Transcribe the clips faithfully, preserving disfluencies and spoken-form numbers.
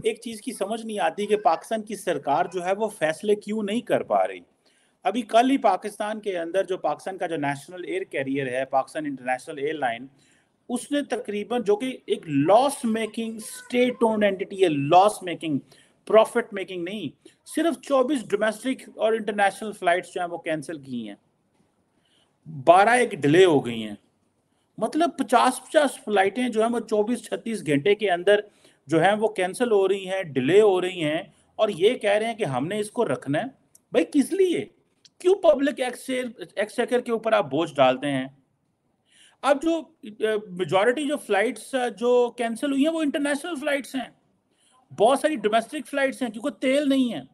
ایک چیز کی سمجھ نہیں آتی کہ پاکستان کی سرکار جو ہے وہ فیصلے کیوں نہیں کر پا رہی. ابھی کل ہی پاکستان کے اندر جو پاکستان کا جو نیشنل ایئر کیریئر ہے پاکستان انٹرنیشنل ایئر لائن، اس نے تقریباً جو کہ ایک loss making state owned entity ہے، لاس میکنگ پروفٹ میکنگ نہیں، صرف چوبیس ڈومیسٹک اور انٹرنیشنل فلائٹس جو ہیں وہ کینسل کی ہیں، بارہ ایک ڈیلے ہو گئی ہیں. مطلب پچاس پچاس فلائٹیں جو ہیں وہ چوبیس چھتیس گھنٹے کے اندر جو ہیں وہ کینسل ہو رہی ہیں، ڈیلے ہو رہی ہیں، اور یہ کہہ رہے ہیں کہ ہم نے اس کو رکھنا ہے. بھائی کس لیے؟ کیوں پبلک ایکسچیکر کے اوپر آپ بوجھ ڈالتے ہیں؟ اب جو میجورٹی جو فلائٹس جو کینسل ہوئی ہیں وہ انٹرنیشنل فلائٹس ہیں، بہت ساری ڈومیسٹک فلائٹس ہیں، کیونکہ تیل نہیں ہے.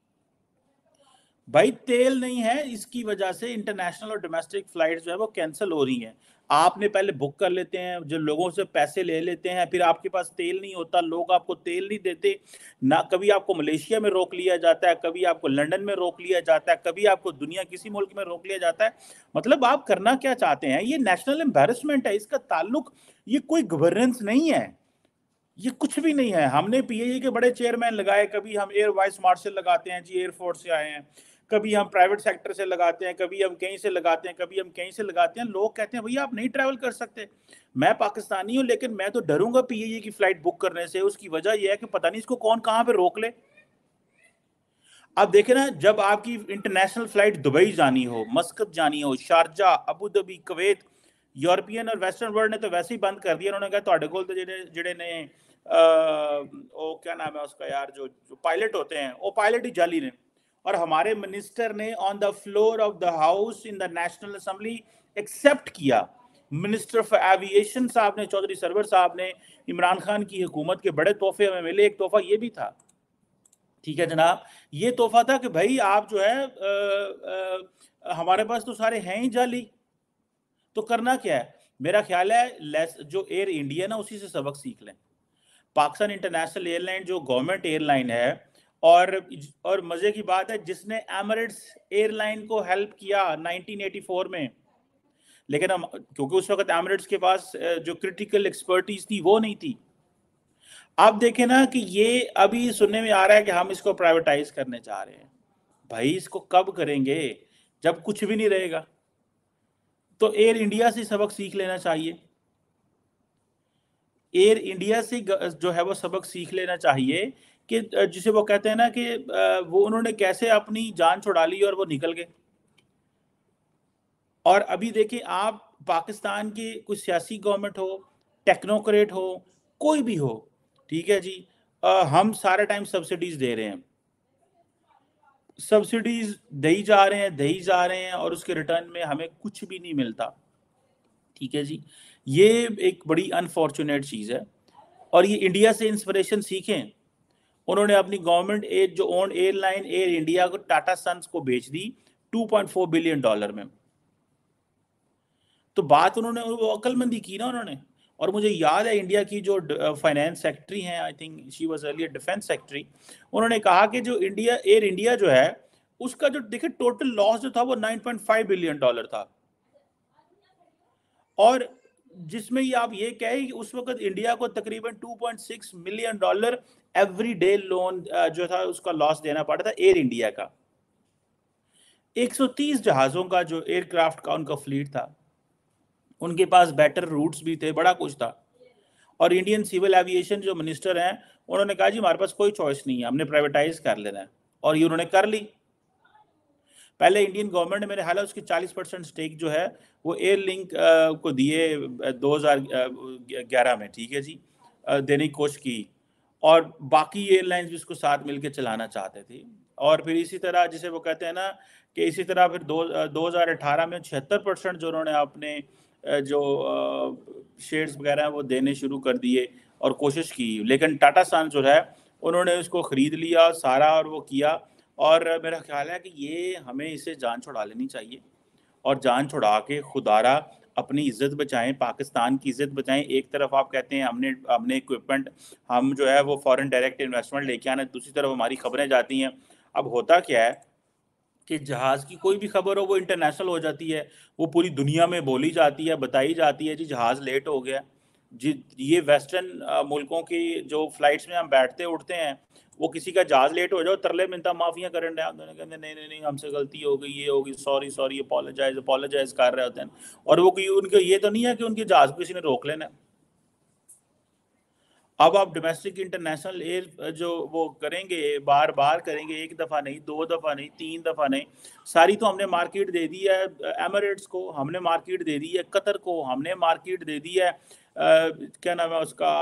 بھائی تیل نہیں ہے، اس کی وجہ سے انٹرنیشنل اور ڈومیسٹک فلائٹس جو ہے وہ کینسل ہو رہی ہیں. آپ نے پہلے بک کر لیتے ہیں، جو لوگوں سے پیسے لے لیتے ہیں، پھر آپ کے پاس تیل نہیں ہوتا، لوگ آپ کو تیل نہیں دیتے. نہ کبھی آپ کو ملیشیا میں روک لیا جاتا ہے، کبھی آپ کو لنڈن میں روک لیا جاتا ہے، کبھی آپ کو دنیا کسی ملک میں روک لیا جاتا ہے. مطلب آپ کرنا کیا چاہتے ہیں؟ یہ نیشنل امبیرسمنٹ ہے، اس کا تعلق یہ کوئی گورننس نہیں ہے، یہ کچھ بھی نہیں ہے. ہم نے پی اے اے کے بڑے چیئرمین لگائے، کبھی ہم ایئر وائس مارشل لگاتے ہیں جی ایئر فورس سے آئے ہیں، کبھی ہم پرائیویٹ سیکٹر سے لگاتے ہیں، کبھی ہم کہیں سے لگاتے ہیں، کبھی ہم کہیں سے لگاتے ہیں. لوگ کہتے ہیں بھئی آپ نہیں ٹریول کر سکتے. میں پاکستانی ہوں لیکن میں تو ڈروں گا پی اے اے کی فلائٹ بک کرنے سے. اس کی وجہ یہ ہے کہ پتہ نہیں اس کو کون کہاں پہ روک لے. اب دیکھیں نا، جب آپ کی انٹرنیشنل فلائٹ دبئی جانی ہو، مسقط جانی ہو، Sharjah, Abu Dhabi, Kuwait, European اور ویسٹرن ورلڈ نے تو ویسے ہی بند کر دیا. انہوں نے کہا تواڈے کول تے جڑے جڑے نے او کیا نام ہے اس کا یار، جو جو پائلٹ ہوتے ہیں وہ پائلٹ ہی جعلی نے. اور ہمارے منسٹر نے on the floor of the house in the national assembly accept کیا. منسٹر آف ایویشن صاحب نے، چودھری سرور صاحب نے، عمران خان کی حکومت کے بڑے تحفے ہمیں ملے. ایک تحفہ یہ بھی تھا، ٹھیک ہے جناب، یہ تحفہ تھا کہ بھائی آپ جو ہے آ, آ, ہمارے پاس تو سارے ہیں ہی جعلی، تو کرنا کیا ہے؟ میرا خیال ہے جو ایئر انڈیا نا اسی سے سبق سیکھ لیں. پاکستان انٹرنیشنل ایئر لائن جو گورنمنٹ ایئر لائن ہے، اور اور مزے کی بات ہے جس نے ایمریٹس ایئر لائن کو ہیلپ کیا نائنٹین ایٹی فور میں، لیکن ہم کیونکہ اس وقت ایمریٹس کے پاس جو کرٹیکل ایکسپرٹیز تھی وہ نہیں تھی. آپ دیکھیں نا کہ یہ ابھی سننے میں آ رہا ہے کہ ہم اس کو پرائیویٹائز کرنے چاہ رہے ہیں. بھائی اس کو کب کریں گے؟ جب کچھ بھی نہیں رہے گا. تو ایئر انڈیا سے سبق سیکھ لینا چاہیے. ایئر انڈیا سے جو ہے وہ سبق سیکھ لینا چاہیے کہ جسے وہ کہتے ہیں نا کہ وہ انہوں نے کیسے اپنی جان چھڑا لی اور وہ نکل گئے. اور ابھی دیکھیں آپ پاکستان کی کوئی سیاسی گورنمنٹ ہو، ٹیکنوکریٹ ہو، کوئی بھی ہو، ٹھیک ہے جی، ہم سارے ٹائم سبسڈیز دے رہے ہیں، سبسڈیز دہی جا رہے ہیں دہی جا رہے ہیں اور اس کے ریٹرن میں ہمیں کچھ بھی نہیں ملتا. ٹھیک ہے جی، یہ ایک بڑی انفارچونیٹ چیز ہے. اور یہ انڈیا سے انسپریشن سیکھیں. انہوں نے اپنی گورنمنٹ ایج جو own airline Air India کو ٹاٹا سنس کو بیچ دی two point four billion dollar میں. تو بات انہوں نے وہ عقل مندی کی نا انہوں نے. اور مجھے یاد ہے انڈیا کی جو فائنینس سیکٹری ہیں، I think she was earlier defence secretary, انہوں نے کہا کہ جو انڈیا ایئر انڈیا جو ہے اس کا جو دیکھیں ٹوٹل لاس جو تھا وہ nine point five billion dollar تھا. اور جس میں یہ آپ یہ کہیں کہ اس وقت انڈیا کو تقریباً two point six million dollar every day loan جو تھا اس کا لاس دینا پڑا تھا ایئر انڈیا کا. ایک سو تیس جہازوں کا جو ایئر کرافٹ کا ان کا فلیٹ تھا، ان کے پاس بیٹر روٹس بھی تھے، بڑا کچھ تھا. اور انڈین سیول ایویشن جو منسٹر ہیں انہوں نے کہا جی ہمارے پاس کوئی چوائس نہیں ہے، ہم نے پرائیویٹائز کر لینا ہے. اور یہ انہوں نے کر لی. پہلے انڈین گورنمنٹ نے میرے خیال ہے اس کی چالیس پرسنٹ سٹیک جو ہے وہ ایئر لنک کو دیے دو ہزار گیارہ میں، ٹھیک ہے جی، دینے کی کوشش کی. اور باقی ایئر لائنز بھی اس کو ساتھ مل کے چلانا چاہتے تھے. اور پھر اسی طرح جسے وہ کہتے ہیں نا کہ اسی طرح پھر دو دو ہزار اٹھارہ میں چھہتر پرسنٹ جو انہوں نے اپنے جو شیئرز وغیرہ ہیں وہ دینے شروع کر دیے اور کوشش کی. لیکن ٹاٹا سنس جو ہے انہوں نے اس کو خرید لیا سارا اور وہ کیا. اور میرا خیال ہے کہ یہ ہمیں اسے جان چھڑا لینی چاہیے، اور جان چھڑا کے خدارا اپنی عزت بچائیں، پاکستان کی عزت بچائیں. ایک طرف آپ کہتے ہیں ہم نے ہم نے اکوپمنٹ ہم جو ہے وہ فورن ڈائریکٹ انویسٹمنٹ لے کے آنا، دوسری طرف ہماری خبریں جاتی ہیں. اب ہوتا کیا ہے کہ جہاز کی کوئی بھی خبر ہو وہ انٹرنیشنل ہو جاتی ہے، وہ پوری دنیا میں بولی جاتی ہے، بتائی جاتی ہے جی جہاز لیٹ ہو گیا. جی یہ ویسٹرن ملکوں کی جو فلائٹس میں ہم بیٹھتے اٹھتے ہیں وہ کسی کا جہاز لیٹ ہو جاؤ ترلے منتا معافیاں کرن رہے ہوتے ہیں کہتے نہیں نہیں نہیں ہم سے غلطی ہو گئی یہ ہوگی سوری سوری اپولوجائز اپولوجائز کر رہے ہوتے ہیں اور وہ کوئی ان کا یہ تو نہیں ہے کہ ان کے جہاز کو کسی نے روک لینا ہے. اب آپ ڈومیسٹک انٹرنیشنل ایئر جو وہ کریں گے بار بار کریں گے ایک دفعہ نہیں دو دفعہ نہیں تین دفعہ نہیں ساری تو ہم نے مارکیٹ دے دی ہے ایمریٹس کو ہم نے مارکیٹ دے دی ہے قطر کو ہم نے مارکیٹ دے دی ہے کیا نام ہے اس کا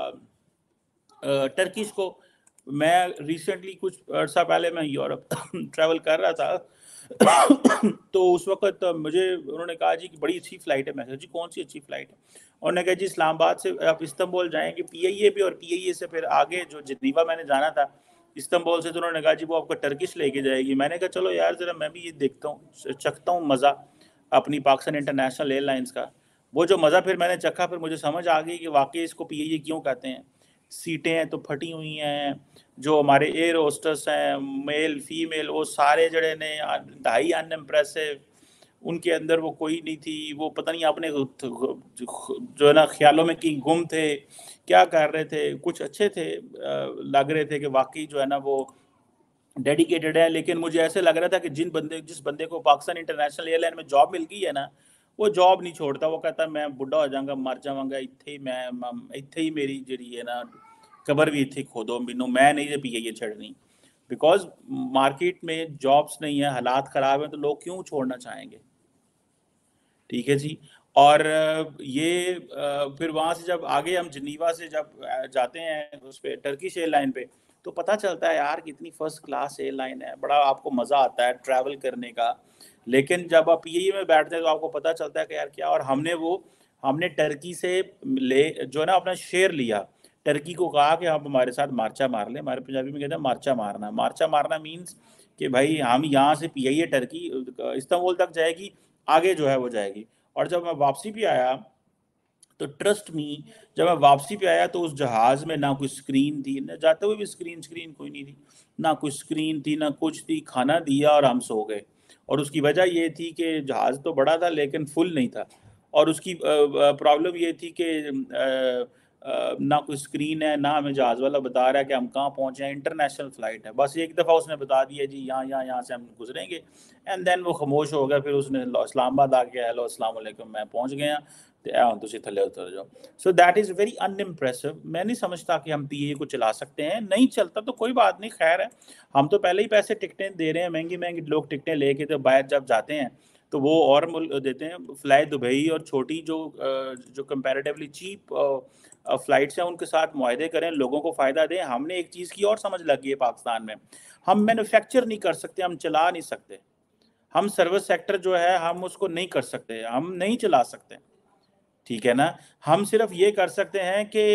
ٹرکش کو. میں ریسنٹلی کچھ عرصہ پہلے میں یورپ ٹریول کر رہا تھا تو اس وقت مجھے انہوں نے کہا جی کہ بڑی اچھی فلائٹ ہے. میں کہا جی کون سی اچھی فلائٹ ہے؟ انہوں نے کہا جی اسلام آباد سے آپ استنبول جائیں گے پی آئی اے پہ اور پی آئی اے سے پھر آگے جو جنیوا میں نے جانا تھا استنبول سے تو انہوں نے کہا جی وہ آپ کو ٹرکش لے کے جائے گی. میں نے کہا چلو یار ذرا میں بھی یہ دیکھتا ہوں چکھتا ہوں مزہ اپنی پاکستان انٹرنیشنل ایئر لائنس کا. وہ جو مزہ پھر میں نے چکھا پھر مجھے سمجھ آ گئی کہ واقعی اس کو پی اے کیوں کہتے ہیں. سیٹیں تو پھٹی ہوئی ہیں, جو ہمارے ایئر ہوسٹس ہیں میل فیمیل وہ سارے جڑے نے انتہائی ان امپریسو, ان کے اندر وہ کوئی نہیں تھی, وہ پتہ نہیں اپنے جو ہے نا خیالوں میں کہیں گم تھے کیا کر رہے تھے. کچھ اچھے تھے لگ رہے تھے کہ واقعی جو ہے نا وہ ڈیڈیکیٹڈ ہے, لیکن مجھے ایسے لگ رہا تھا کہ جن بندے جس بندے کو پاکستان انٹرنیشنل ایئر لائن میں جاب مل گئی ہے نا وہ جاب نہیں چھوڑتا. وہ کہتا میں بڈھا ہو جاؤں گا مر جاؤں گا اتھے ہی میں اتھے ہی میری جڑی ہے نا قبر بھی اتھے کھودو مینوں میں نہیں یہ پی یہ چھڑنی. بیکاز مارکیٹ میں جابس نہیں ہیں, حالات خراب ہیں, تو لوگ کیوں چھوڑنا چاہیں گے. ٹھیک ہے جی. اور یہ پھر وہاں سے جب آگے ہم جنیوا سے جب جاتے ہیں اس پہ ٹرکش ایئر لائن پہ تو پتہ چلتا ہے یار کتنی فرسٹ کلاس ایئر لائن ہے, بڑا آپ کو مزہ آتا ہے ٹریول کرنے کا. لیکن جب آپ پی اے میں بیٹھتے ہیں تو آپ کو پتہ چلتا ہے کہ یار کیا. اور ہم نے وہ ہم نے ٹرکی سے لے جو ہے نا اپنا شیئر لیا, ٹرکی کو کہا کہ آپ ہمارے ساتھ مارچا مار لیں. ہمارے پنجابی میں کہتے ہیں مارچا مارنا. مارچا مارنا مینس کہ بھائی ہم یہاں سے پی آئی اے ٹرکی استنبول تک جائے گی, آگے جو ہے وہ جائے گی. اور جب میں واپسی پہ آیا تو ٹرسٹ می جب میں واپسی پہ آیا تو اس جہاز میں نہ کوئی اسکرین تھی, نہ جاتے ہوئے بھی اسکرین اسکرین کوئی نہیں تھی, نہ کوئی اسکرین تھی نہ کچھ تھی. کھانا دیا اور ہم سو گئے. اور اس کی وجہ یہ تھی کہ جہاز تو بڑا تھا لیکن فل نہیں تھا, اور اس کی پرابلم یہ تھی کہ نہ کوئی اسکرین ہے نہ ہمیں جہاز والا بتا رہا ہے کہ ہم کہاں پہنچے ہیں. انٹرنیشنل فلائٹ ہے, بس ایک دفعہ اس نے بتا دیا جی یہاں یہاں یہاں سے ہم گزریں گے, اینڈ دین وہ خاموش ہو گیا. پھر اس نے اسلام آباد آ کے ہیلو السلام علیکم میں پہنچ گیا تو اے ہوں تسی تھلے اتر جاؤ. So that is very unimpressive. میں نہیں سمجھتا کہ ہم پی اے کو چلا سکتے ہیں, نہیں چلتا تو کوئی بات نہیں, خیر ہے. ہم تو پہلے ہی پیسے ٹکٹیں دے رہے ہیں, مہنگی مہنگی لوگ ٹکٹیں لے کے تو باہر جب جاتے ہیں تو وہ اور دیتے ہیں. فلائی دبئی اور چھوٹی جو جو کمپیریٹیولی چیپ فلائٹس ہیں ان کے ساتھ معاہدے کریں, لوگوں کو فائدہ دیں. ہم نے ایک چیز کی اور سمجھ لگی ہے پاکستان میں, ہم مینوفیکچر نہیں کر سکتے, ہم چلا نہیں سکتے. ہم سروس سیکٹر جو ہے ہم اس کو نہیں کر سکتے, ہم نہیں چلا سکتے. ٹھیک ہے نا. ہم صرف یہ کر سکتے ہیں کہ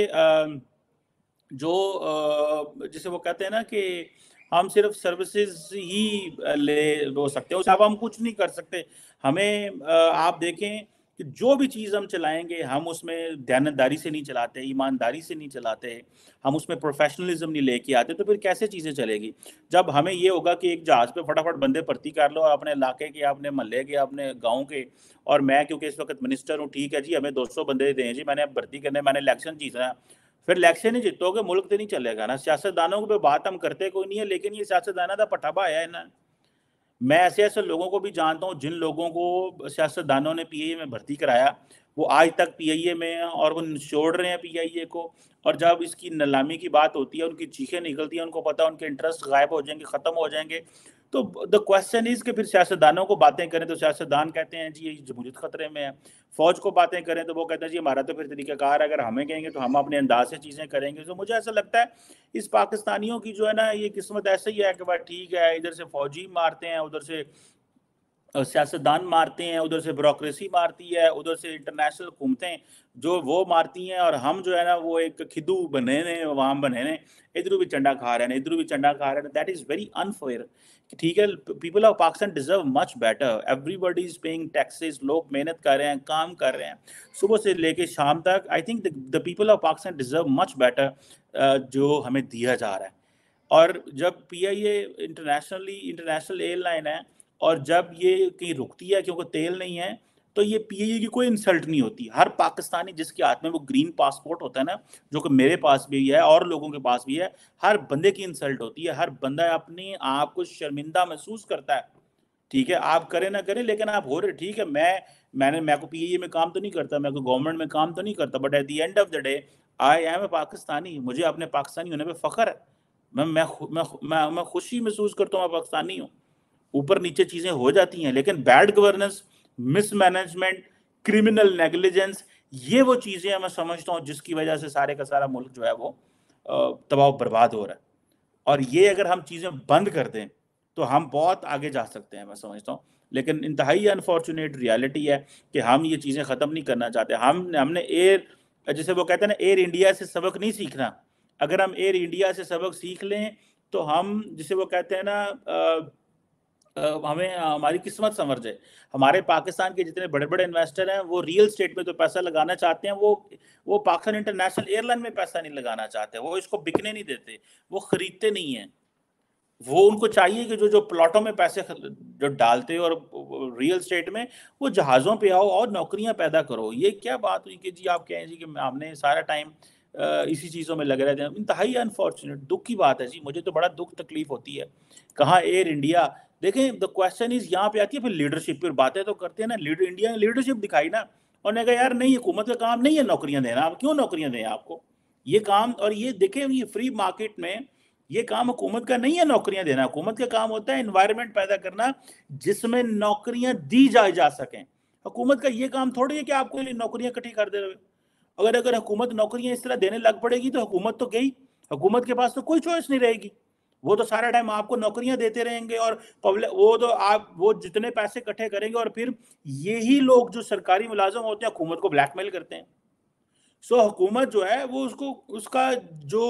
جو جسے وہ کہتے ہیں نا کہ ہم صرف سروسز ہی لے ہو سکتے ہیں, اس اب ہم کچھ نہیں کر سکتے. ہمیں آپ دیکھیں کہ جو بھی چیز ہم چلائیں گے ہم اس میں دیانتداری سے نہیں چلاتے, ایمانداری سے نہیں چلاتے, ہم اس میں پروفیشنلزم نہیں لے کے آتے, تو پھر کیسے چیزیں چلے گی. جب ہمیں یہ ہوگا کہ ایک جہاز پہ فٹافٹ بندے بھرتی کر لو اپنے علاقے کے, اپنے محلے کے, اپنے گاؤں کے, اور میں کیونکہ اس وقت منسٹر ہوں, ٹھیک ہے جی ہمیں دو سو بندے دیں جی, میں نے بھرتی کرنے, میں نے الیکشن جیتنا ہے. پھر الیکشن ہی جیتو گے ملک تو نہیں چلے گا نا. سیاست دانوں پہ بات ہم کرتے کوئی نہیں ہے, لیکن یہ سیاست دانوں کا پٹھا آیا ہے نا. میں ایسے ایسے لوگوں کو بھی جانتا ہوں جن لوگوں کو سیاست دانوں نے پی اے میں بھرتی کرایا, وہ آج تک پی آئی اے میں ہیں اور وہ چھوڑ رہے ہیں پی آئی اے کو. اور جب اس کی نیلامی کی بات ہوتی ہے ان کی چیخیں نکلتی ہیں, ان کو پتہ ان کے انٹرسٹ غائب ہو جائیں گے, ختم ہو جائیں گے. تو دا کویسچن از کہ پھر سیاستدانوں کو باتیں کریں تو سیاستدان کہتے ہیں جی یہ جمہوریت خطرے میں ہے. فوج کو باتیں کریں تو وہ کہتے ہیں جی ہمارا تو پھر طریقہ کار ہے, اگر ہمیں کہیں گے تو ہم اپنے انداز سے چیزیں کریں گے. تو مجھے ایسا لگتا ہے اس پاکستانیوں کی جو ہے نا یہ قسمت ایسے ہی ہے کہ بھائی ٹھیک ہے, ادھر سے فوجی مارتے ہیں, ادھر سے سیاستدان مارتے ہیں, ادھر سے بیوروکریسی مارتی ہے, ادھر سے انٹرنیشنل حکومتیں جو وہ مارتی ہیں, اور ہم جو ہے نا وہ ایک کھدو بنے نے وہاں بنے نے, ادھر بھی چنڈا کھا رہے ہیں ادھر بھی چنڈا کھا رہے ہیں. That is very unfair. ٹھیک ہے, people of Pakistan deserve much better. Everybody is paying taxes, لوگ محنت کر رہے ہیں, کام کر رہے ہیں صبح سے لے کے شام تک. I think the people of Pakistan deserve much better جو ہمیں دیا جا رہا ہے. اور جب P I A internationally international airline ہے, اور جب یہ کہیں رکتی ہے کیونکہ تیل نہیں ہے, تو تو یہ پی اے کی کوئی انسلٹ نہیں ہوتی. ہر پاکستانی جس کے ہاتھ میں وہ گرین پاسپورٹ ہوتا ہے نا, جو کہ میرے پاس بھی ہے اور لوگوں کے پاس بھی ہے, ہر بندے کی انسلٹ ہوتی ہے. ہر بندہ اپنی آپ کو شرمندہ محسوس کرتا ہے. ٹھیک ہے, آپ کریں نہ کریں لیکن آپ ہو رہے. ٹھیک ہے, میں میں نے میں کو پی اے میں کام تو نہیں کرتا, میں کو گورنمنٹ میں کام تو نہیں کرتا, but at the end of the day I am a Pakistani. مجھے اپنے پاکستانی ہونے پہ فخر ہے. میں میں میں میں خوشی محسوس کرتا ہوں میں پاکستانی ہوں. اوپر نیچے چیزیں ہو جاتی ہیں لیکن bad governance, mismanagement, criminal negligence, یہ وہ چیزیں ہیں میں سمجھتا ہوں جس کی وجہ سے سارے کا سارا ملک جو ہے وہ تباہ و برباد ہو رہا ہے. اور یہ اگر ہم چیزیں بند کر دیں تو ہم بہت آگے جا سکتے ہیں میں سمجھتا ہوں. لیکن انتہائی انفارچونیٹ ریالٹی ہے کہ ہم یہ چیزیں ختم نہیں کرنا چاہتے. ہم نے ہم نے ایئر جسے وہ کہتے ہیں نا ایئر انڈیا سے سبق نہیں سیکھنا. اگر ہم ایئر انڈیا سے سبق سیکھ لیں تو ہم جسے وہ کہتے ہیں نا ہمیں ہماری قسمت سنور جائے. ہمارے پاکستان کے جتنے بڑے بڑے انویسٹر ہیں وہ ریئل اسٹیٹ میں تو پیسہ لگانا چاہتے ہیں, وہ وہ پاکستان انٹرنیشنل ایئر لائن میں پیسہ نہیں لگانا چاہتے, وہ اس کو بکنے نہیں دیتے, وہ خریدتے نہیں ہیں. وہ ان کو چاہیے کہ جو جو پلاٹوں میں پیسے جو ڈالتے اور ریئل اسٹیٹ میں, وہ جہازوں پہ آؤ اور نوکریاں پیدا کرو. یہ کیا بات ہوئی کہ جی آپ کہیں جی کہ ہم نے سارا ٹائم اسی چیزوں میں لگ رہے تھے. انتہائی انفارچونیٹ, دکھ کی بات ہے جی. مجھے تو بڑا دکھ تکلیف ہوتی ہے. کہاں ایئر انڈیا, دیکھیں دا کوشچن از یہاں پہ آتی ہے پھر لیڈرشپ. پھر باتیں تو کرتے ہیں نا, لیڈر انڈیا نے لیڈرشپ دکھائی نا, اور نے کہا یار نہیں حکومت کا کام نہیں ہے نوکریاں دینا, آپ کیوں نوکریاں دیں آپ کو یہ کام. اور یہ دیکھیں یہ فری مارکیٹ میں یہ کام حکومت کا نہیں ہے نوکریاں دینا. حکومت کا کام ہوتا ہے انوائرمنٹ پیدا کرنا جس میں نوکریاں دی جائے جا سکیں. حکومت کا یہ کام تھوڑی ہے کہ آپ کو نوکریاں اکٹھی کر دے رہے. اگر اگر حکومت نوکریاں اس طرح دینے لگ پڑے گی تو حکومت تو گئی, حکومت کے پاس تو کوئی چوائس نہیں رہے گی. وہ تو سارا ٹائم آپ کو نوکریاں دیتے رہیں گے اور وہ تو آپ وہ جتنے پیسے اکٹھے کریں گے اور پھر یہی لوگ جو سرکاری ملازم ہوتے ہیں حکومت کو بلیک میل کرتے ہیں. سو حکومت جو ہے وہ اس کو اس کا جو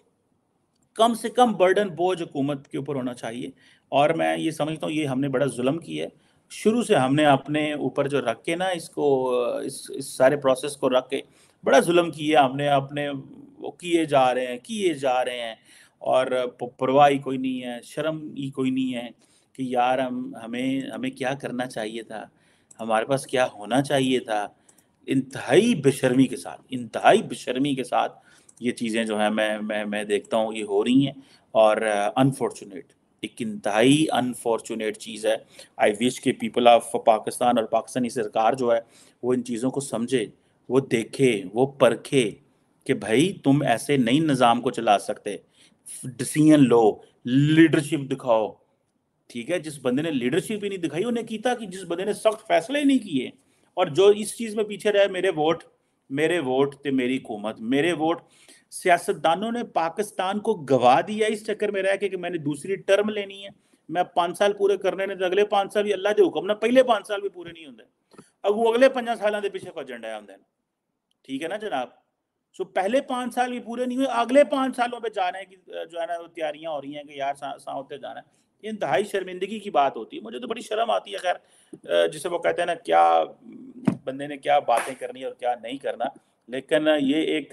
کم سے کم برڈن بوجھ حکومت کے اوپر ہونا چاہیے. اور میں یہ سمجھتا ہوں یہ ہم نے بڑا ظلم کیا ہے شروع سے. ہم نے اپنے اوپر جو رکھ کے نا اس کو اس, اس سارے پروسیس کو رکھ کے بڑا ظلم کیا. ہم نے اپنے وہ کیے جا رہے ہیں کیے جا رہے ہیں اور پرواہی کوئی نہیں ہے, شرم ہی کوئی نہیں ہے کہ یار ہم ہمیں ہمیں کیا کرنا چاہیے تھا, ہمارے پاس کیا ہونا چاہیے تھا. انتہائی بے شرمی کے ساتھ انتہائی بے شرمی کے ساتھ یہ چیزیں جو ہیں میں میں میں دیکھتا ہوں یہ ہو رہی ہیں. اور انفارچونیٹ, ایک انتہائی انفارچونیٹ چیز ہے. آئی وش کہ پیپل آف پاکستان اور پاکستانی سرکار جو ہے وہ ان چیزوں کو سمجھے, وہ دیکھے, وہ پرکھے کہ بھائی تم ایسے نئی نظام کو چلا سکتے. ڈیسیژن لو, لیڈرشپ دکھاؤ. ٹھیک ہے, جس بندے نے لیڈرشپ ہی نہیں دکھائی انہیں کیتا کہ جس بندے نے سخت فیصلے ہی نہیں کیے اور جو اس چیز میں پیچھے رہے, میرے ووٹ میرے ووٹ تے میری حکومت, میرے ووٹ. سیاستدانوں نے پاکستان کو گوا دیا اس چکر میں رہ کے کہ میں نے دوسری ٹرم لینی ہے, میں پانچ سال پورے کرنے نے اگلے پانچ سال بھی اللہ دے حکم نہ پہلے پانچ سال بھی پورے نہیں ہوندے, اگوں اگلے پانچ سالوں دے پیچھے بھجن ڈے ہوندے. ٹھیک ہے نا جناب. سو پہلے پانچ سال بھی پورے نہیں ہوئے, اگلے پانچ سالوں پہ جانے کی جو ہے نا تیاریاں ہو رہی ہیں کہ یار ساں ہوتے جانا ہے. یہ انتہائی شرمندگی کی بات ہوتی ہے. مجھے تو بڑی شرم آتی ہے. خیر جسے وہ کہتے ہیں نا کیا بندے نے کیا باتیں کرنی اور کیا نہیں کرنا, لیکن یہ ایک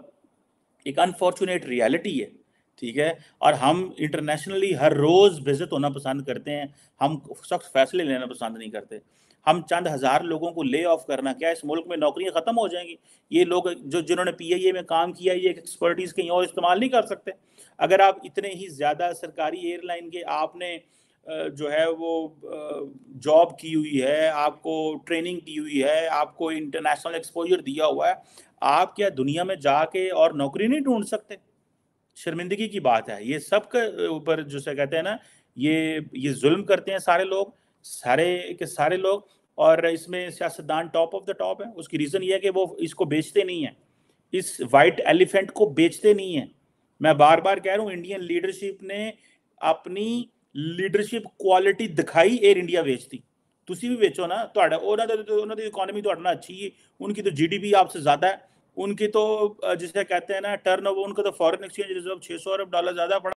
ایک انفارچونیٹ ریالٹی ہے. ٹھیک ہے, اور ہم انٹرنیشنلی ہر روز وزٹ ہونا پسند کرتے ہیں, ہم سخت فیصلے لینا پسند نہیں کرتے. ہم چند ہزار لوگوں کو لے آف کرنا, کیا اس ملک میں نوکریاں ختم ہو جائیں گی؟ یہ لوگ جو جنہوں نے پی اے اے میں کام کیا یہ ایکسپرٹیز کہیں اور استعمال نہیں کر سکتے. اگر آپ اتنے ہی زیادہ سرکاری ایئر لائن کے آپ نے جو ہے وہ جاب کی ہوئی ہے, آپ کو ٹریننگ کی ہوئی ہے, آپ کو انٹرنیشنل ایکسپوجر دیا ہوا ہے, آپ کیا دنیا میں جا کے اور نوکری نہیں ڈھونڈ سکتے؟ شرمندگی کی بات ہے. یہ سب کے اوپر جو سے کہتے ہیں نا یہ یہ ظلم کرتے ہیں سارے لوگ, سارے کے سارے لوگ. اور اس میں سیاستدان ٹاپ آف دا ٹاپ ہے. اس کی ریزن یہ ہے کہ وہ اس کو بیچتے نہیں ہیں, اس وائٹ ایلیفینٹ کو بیچتے نہیں ہیں. میں بار بار کہہ رہا ہوں انڈین لیڈرشپ نے اپنی لیڈرشپ کوالٹی دکھائی, ایئر انڈیا بیچتی. تسی بھی بیچو نا, انہوں نے اکانومی تو اٹھنا اچھی ہے, ان کی تو جی ڈی پی آپ سے زیادہ ہے, ان کی تو جسے کہتے ہیں نا ٹرن اوور, ان کا تو فارن ایکسچینج ریزرو چھ سو ارب ڈالر زیادہ پڑا.